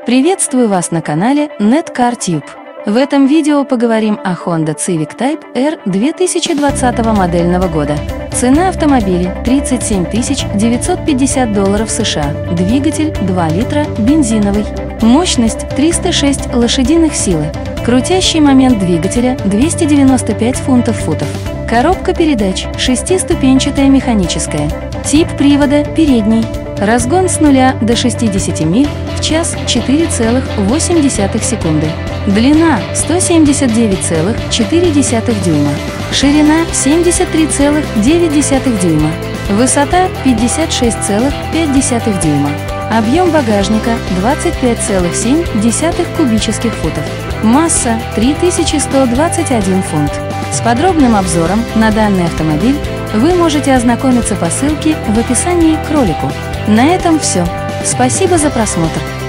Приветствую вас на канале NetCarTube. В этом видео поговорим о Honda Civic Type R 2020 модельного года. Цена автомобиля $37 950 США, двигатель 2 литра, бензиновый, мощность 306 лошадиных силы, крутящий момент двигателя 295 фунтов-футов, коробка передач шестиступенчатая механическая, тип привода передний, разгон с 0 до 60 миль в час 4,8 секунды, длина 179,4 дюйма, ширина 73,9 дюйма, высота 56,5 дюйма, объем багажника 25,7 кубических футов, масса 3121 фунт. С подробным обзором на данный автомобиль вы можете ознакомиться по ссылке в описании к ролику. На этом все. Спасибо за просмотр.